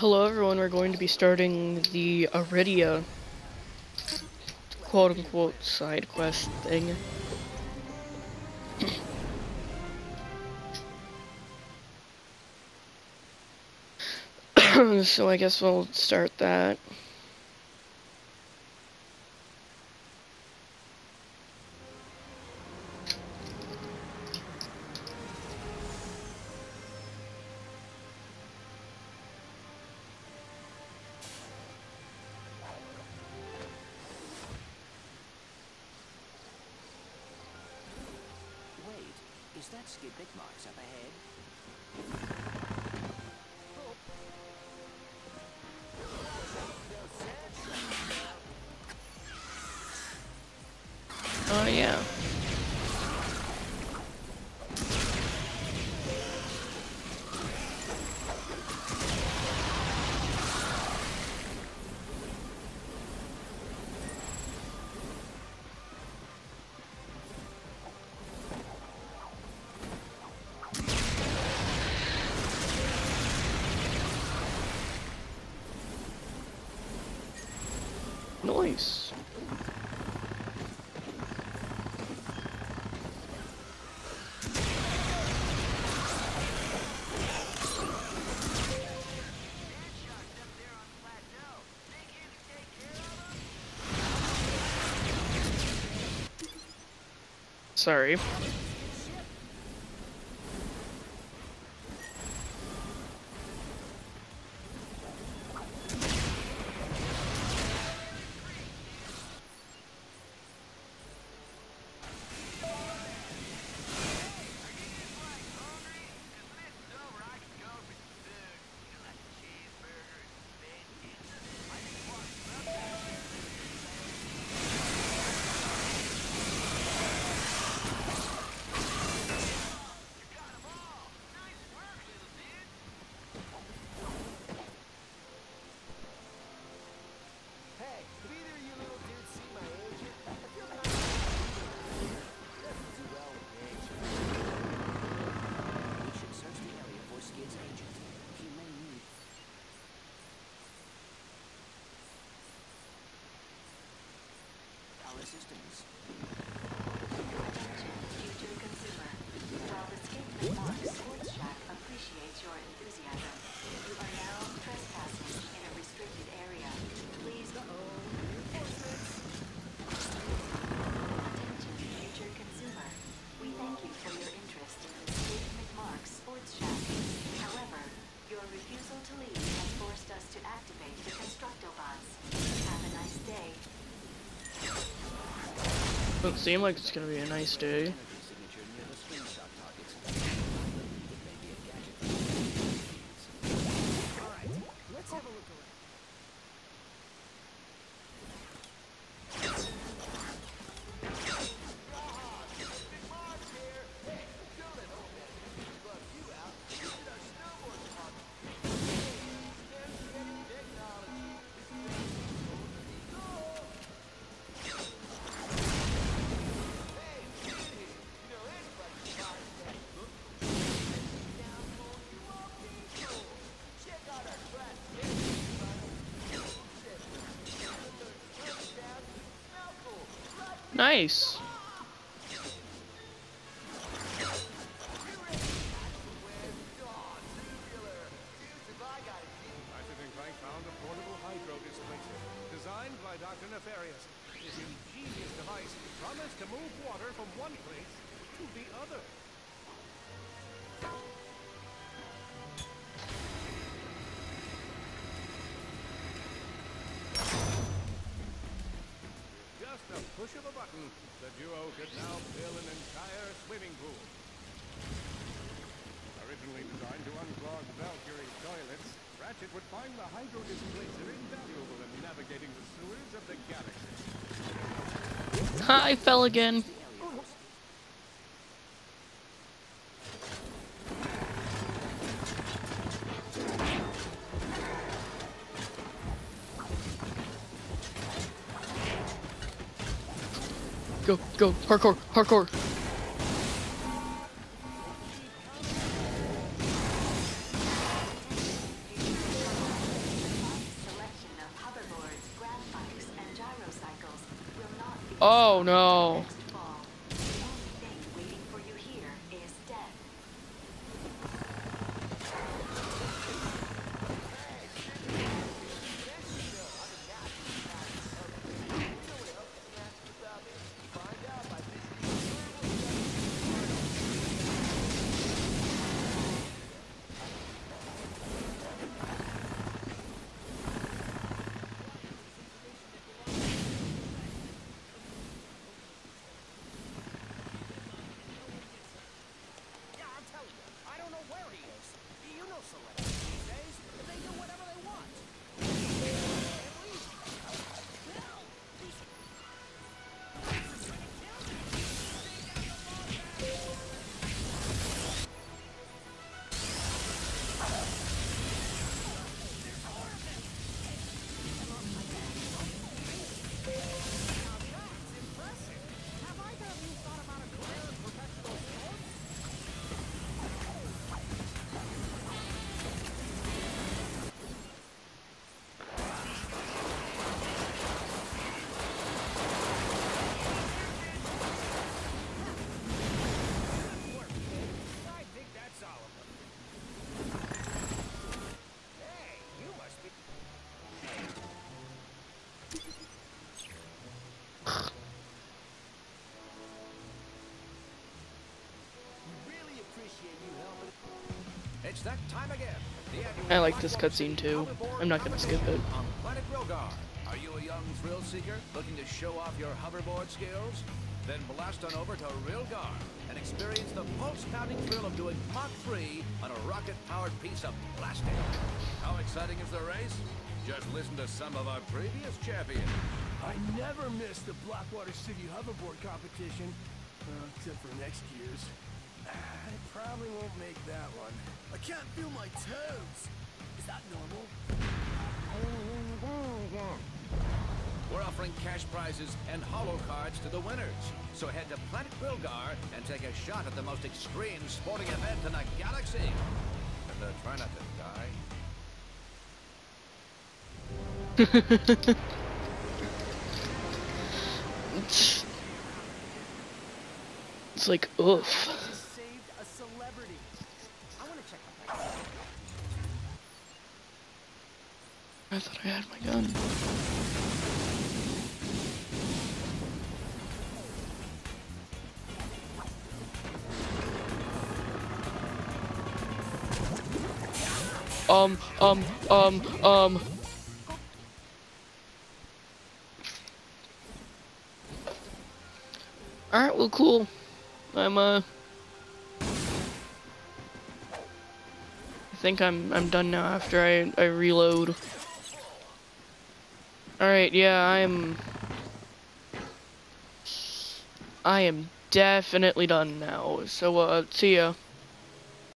Hello everyone, we're going to be starting the Aridia quote-unquote side quest thing. So I guess we'll start that. Is that skid bit marks up ahead? Oh yeah. Nice. Sorry. Systems. Future consumer, while the Skate Mark Sports Shack appreciates your enthusiasm, you are now trespassing in a restricted area. Please Attention, future consumer. We thank you for your interest in the Skate McMark Sports Shack. However, your refusal to leave has forced us to activate the Constructobots. Have a nice day. Doesn't seem like it's gonna be a nice day. Nice. Designed by Dr. Nefarious, this ingenious device promised to move water from one place to the other. Just a push of a button, the duo could now fill an entire swimming pool. Originally designed to unclog Valkyrie's toilets, Ratchet would find the hydro displacer invaluable in navigating the sewers of the galaxy. I fell again. Go, go, parkour, parkour. Oh no. Next fall. The only thing waiting for you here is death. Yeah, I'm telling you, I don't know where he is. You know celebrities these days. They do whatever they want. Have either of you thought about a career in professional sports? I think that's all of them. Hey, you must be. We really appreciate you helping. It's that time again. The annual I like this Blackwater cutscene City too. Hoverboard I'm not gonna skip it. Competition On Planet Rilgar. Are you a young thrill seeker looking to show off your hoverboard skills? Then blast on over to Rilgar and experience the pulse-pounding thrill of doing Mach 3 on a rocket-powered piece of plastic. How exciting is the race? Just listen to some of our previous champions. I never missed the Blackwater City hoverboard competition, except for next year's. I probably won't make that one. I can't feel my toes. Is that normal? We're offering cash prizes and holo cards to the winners. So head to Planet Rilgar and take a shot at the most extreme sporting event in the galaxy. And try not to die. It's like, oof. Just saved a celebrity. I want to check the price. I thought I had my gun. Um. Alright, well, cool. I think I'm done now after I reload. Alright, yeah, I am definitely done now. So, see ya.